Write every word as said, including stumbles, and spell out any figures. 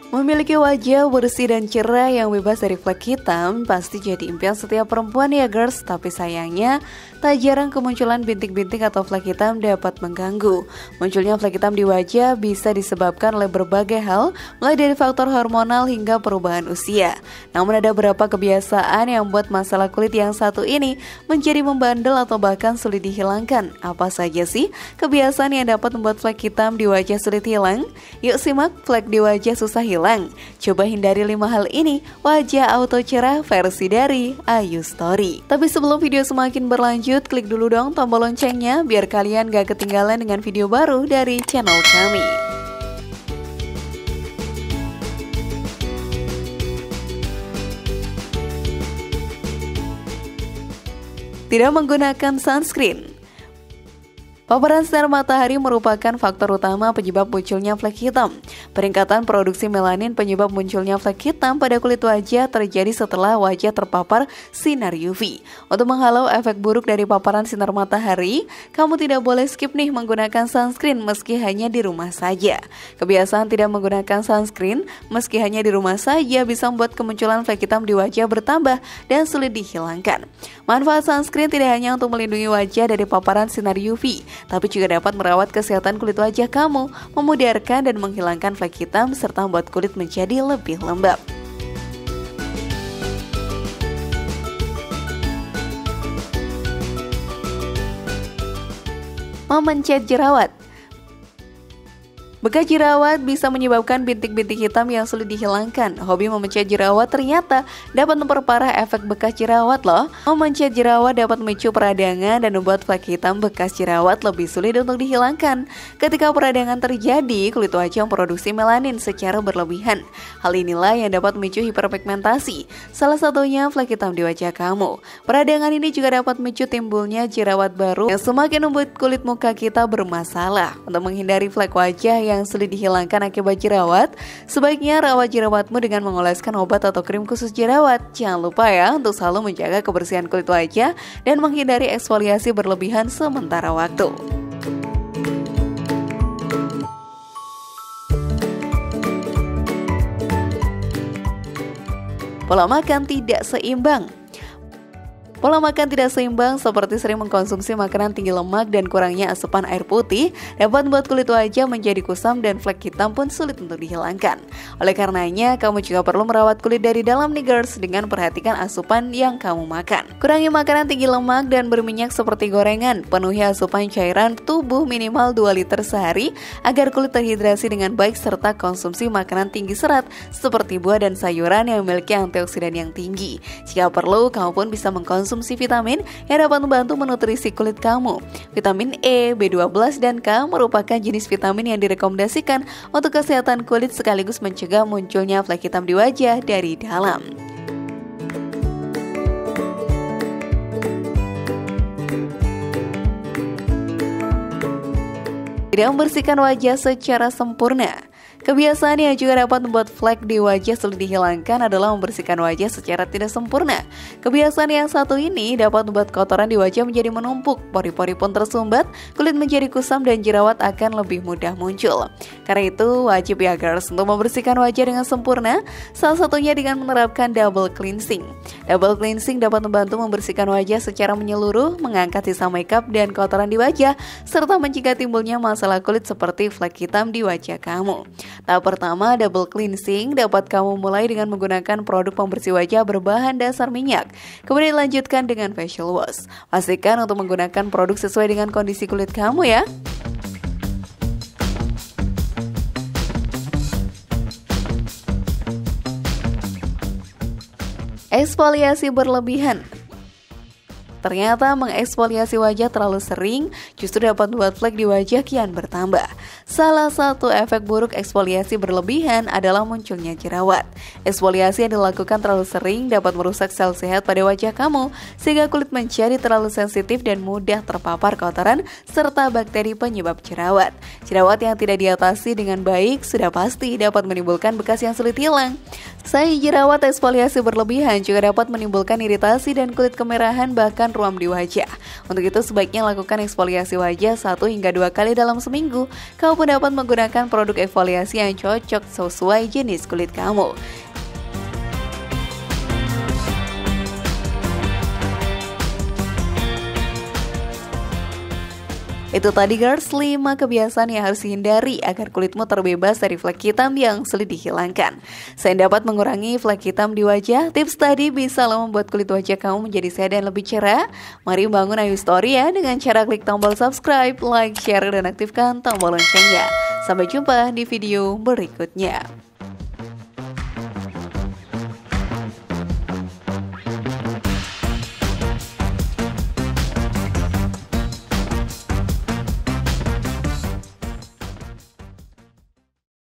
Memiliki wajah bersih dan cerah yang bebas dari flek hitam pasti jadi impian setiap perempuan ya girls. Tapi sayangnya tak jarang kemunculan bintik-bintik atau flek hitam dapat mengganggu. Munculnya flek hitam di wajah bisa disebabkan oleh berbagai hal, mulai dari faktor hormonal hingga perubahan usia. Namun ada beberapa kebiasaan yang membuat masalah kulit yang satu ini menjadi membandel atau bahkan sulit dihilangkan. Apa saja sih kebiasaan yang dapat membuat flek hitam di wajah sulit hilang? Yuk simak flek di wajah susah hilang. Coba hindari lima hal ini, wajah auto cerah versi dari Ayu Story. Tapi sebelum video semakin berlanjut, klik dulu dong tombol loncengnya biar kalian gak ketinggalan dengan video baru dari channel kami. Tidak menggunakan sunscreen. Paparan sinar matahari merupakan faktor utama penyebab munculnya flek hitam. Peningkatan produksi melanin penyebab munculnya flek hitam pada kulit wajah terjadi setelah wajah terpapar sinar U V. Untuk menghalau efek buruk dari paparan sinar matahari, kamu tidak boleh skip nih menggunakan sunscreen meski hanya di rumah saja. Kebiasaan tidak menggunakan sunscreen meski hanya di rumah saja bisa membuat kemunculan flek hitam di wajah bertambah dan sulit dihilangkan. Manfaat sunscreen tidak hanya untuk melindungi wajah dari paparan sinar U V, tapi juga dapat merawat kesehatan kulit wajah kamu, memudarkan dan menghilangkan flek hitam, serta membuat kulit menjadi lebih lembab. Memencet jerawat. Bekas jerawat bisa menyebabkan bintik-bintik hitam yang sulit dihilangkan. Hobi memencet jerawat ternyata dapat memperparah efek bekas jerawat loh. Memencet jerawat dapat memicu peradangan dan membuat flek hitam bekas jerawat lebih sulit untuk dihilangkan. Ketika peradangan terjadi, kulit wajah memproduksi melanin secara berlebihan. Hal inilah yang dapat memicu hiperpigmentasi. Salah satunya flek hitam di wajah kamu. Peradangan ini juga dapat memicu timbulnya jerawat baru yang semakin membuat kulit muka kita bermasalah. Untuk menghindari flek wajah yang sulit dihilangkan akibat jerawat, sebaiknya rawat jerawatmu dengan mengoleskan obat atau krim khusus jerawat. Jangan lupa ya untuk selalu menjaga kebersihan kulit wajah dan menghindari eksfoliasi berlebihan sementara waktu. Pola makan tidak seimbang. Pola makan tidak seimbang seperti sering mengkonsumsi makanan tinggi lemak dan kurangnya asupan air putih dapat membuat kulit wajah menjadi kusam dan flek hitam pun sulit untuk dihilangkan. Oleh karenanya, kamu juga perlu merawat kulit dari dalam nih girls dengan perhatikan asupan yang kamu makan. Kurangi makanan tinggi lemak dan berminyak seperti gorengan. Penuhi asupan cairan tubuh minimal dua liter sehari agar kulit terhidrasi dengan baik, serta konsumsi makanan tinggi serat seperti buah dan sayuran yang memiliki antioksidan yang tinggi. Jika perlu, kamu pun bisa mengkonsumsi konsumsi vitamin yang dapat membantu menutrisi kulit kamu. Vitamin E, B dua belas, dan K merupakan jenis vitamin yang direkomendasikan untuk kesehatan kulit sekaligus mencegah munculnya flek hitam di wajah dari dalam. Tidak membersihkan wajah secara sempurna. Kebiasaan yang juga dapat membuat flek di wajah sulit dihilangkan adalah membersihkan wajah secara tidak sempurna. Kebiasaan yang satu ini dapat membuat kotoran di wajah menjadi menumpuk, pori-pori pun tersumbat, kulit menjadi kusam dan jerawat akan lebih mudah muncul. Karena itu wajib ya girls untuk membersihkan wajah dengan sempurna, salah satunya dengan menerapkan double cleansing. Double cleansing dapat membantu membersihkan wajah secara menyeluruh, mengangkat sisa makeup dan kotoran di wajah, serta mencegah timbulnya masalah kulit seperti flek hitam di wajah kamu. Tahap pertama, double cleansing dapat kamu mulai dengan menggunakan produk pembersih wajah berbahan dasar minyak. Kemudian dilanjutkan dengan facial wash. Pastikan untuk menggunakan produk sesuai dengan kondisi kulit kamu ya. Eksfoliasi berlebihan. Ternyata mengeksfoliasi wajah terlalu sering justru dapat membuat flek di wajah kian bertambah. Salah satu efek buruk eksfoliasi berlebihan adalah munculnya jerawat. Eksfoliasi yang dilakukan terlalu sering dapat merusak sel sehat pada wajah kamu, sehingga kulit menjadi terlalu sensitif dan mudah terpapar kotoran serta bakteri penyebab jerawat. Jerawat yang tidak diatasi dengan baik sudah pasti dapat menimbulkan bekas yang sulit hilang. Selain jerawat, eksfoliasi berlebihan juga dapat menimbulkan iritasi dan kulit kemerahan, bahkan menyebabkan ruam di wajah. Untuk itu sebaiknya lakukan eksfoliasi wajah satu hingga dua kali dalam seminggu. Kamu pun dapat menggunakan produk eksfoliasi yang cocok sesuai jenis kulit kamu. Itu tadi girls, lima kebiasaan yang harus dihindari agar kulitmu terbebas dari flek hitam yang sulit dihilangkan. Selain dapat mengurangi flek hitam di wajah, tips tadi bisa loh membuat kulit wajah kamu menjadi sehat dan lebih cerah. Mari bangun Ayu Story ya dengan cara klik tombol subscribe, like, share, dan aktifkan tombol loncengnya. Sampai jumpa di video berikutnya.